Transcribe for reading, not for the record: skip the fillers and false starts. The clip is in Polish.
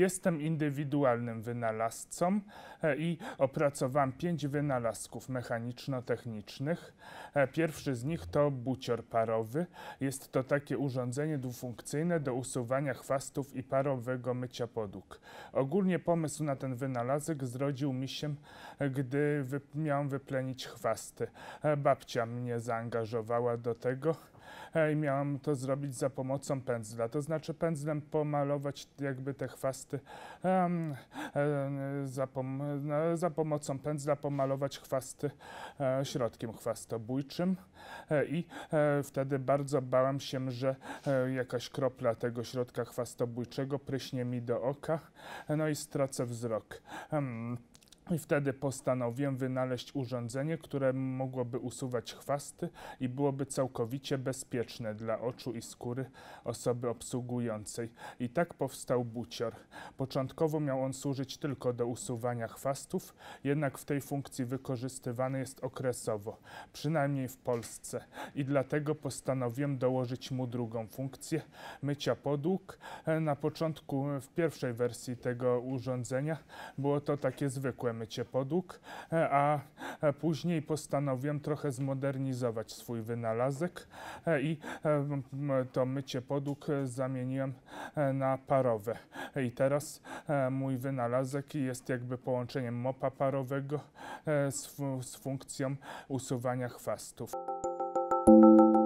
Jestem indywidualnym wynalazcą i opracowałem 5 wynalazków mechaniczno-technicznych. Pierwszy z nich to bucior parowy. Jest to takie urządzenie dwufunkcyjne do usuwania chwastów i parowego mycia podłóg. Ogólnie pomysł na ten wynalazek zrodził mi się, gdy miałem wyplenić chwasty. Babcia mnie zaangażowała do tego i miałam to zrobić za pomocą pędzla. To znaczy pędzlem pomalować jakby te chwasty, za pomocą pędzla pomalować chwasty środkiem chwastobójczym i wtedy bardzo bałam się, że jakaś kropla tego środka chwastobójczego pryśnie mi do oka, no i stracę wzrok. I wtedy postanowiłem wynaleźć urządzenie, które mogłoby usuwać chwasty i byłoby całkowicie bezpieczne dla oczu i skóry osoby obsługującej. I tak powstał bucior. Początkowo miał on służyć tylko do usuwania chwastów, jednak w tej funkcji wykorzystywany jest okresowo, przynajmniej w Polsce. I dlatego postanowiłem dołożyć mu drugą funkcję mycia podłóg. Na początku, w pierwszej wersji tego urządzenia, było to takie zwykłe mycie podłóg, a później postanowiłem trochę zmodernizować swój wynalazek i to mycie podłóg zamieniłem na parowe. I teraz mój wynalazek jest jakby połączeniem mopa parowego z funkcją usuwania chwastów.